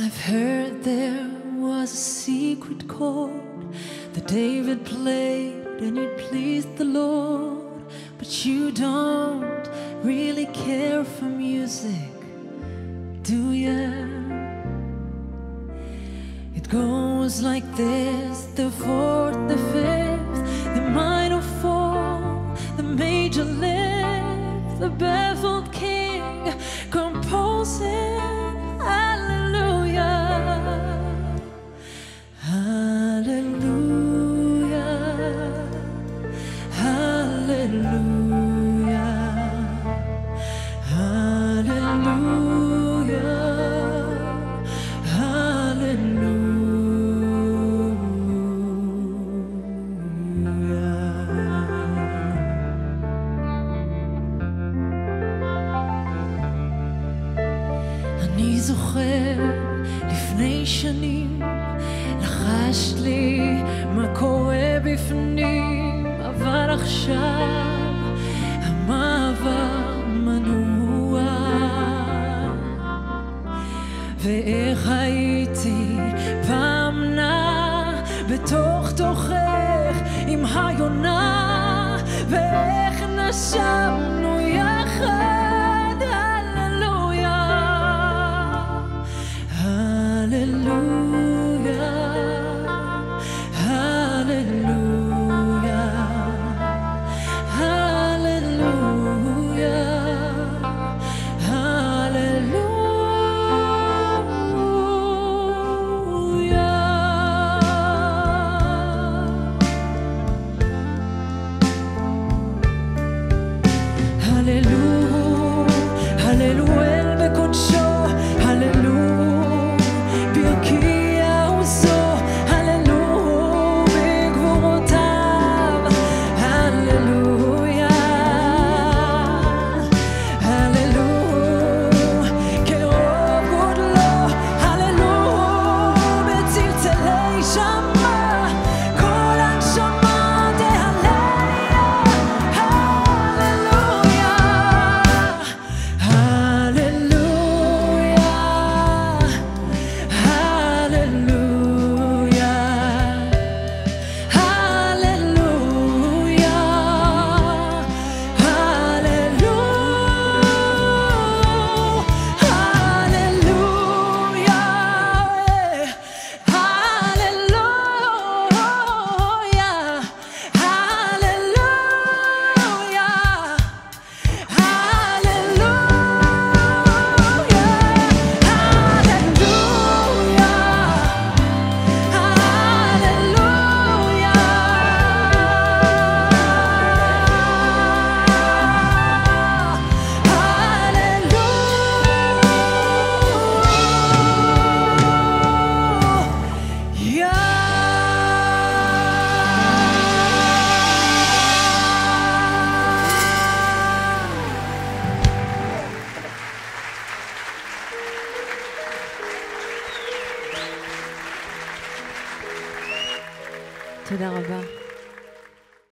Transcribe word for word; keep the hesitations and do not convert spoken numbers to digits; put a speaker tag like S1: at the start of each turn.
S1: I've heard there was a secret chord that David played and it pleased the Lord. But you don't really care for music, do ya? It goes like this: the fourth, the fifth, the minor fall, the major lift, the baffled king composing hallelujah, hallelujah, hallelujah, hallelujah, hallelujah. אני זוכר לפני שנים לחשת לי מה קורה בפנים, אבל עכשיו המעבר מנוע, ואיך הייתי פעם נע בתוך תוכך עם היונה, ואיך נשמנו יחד.
S2: תודה רבה.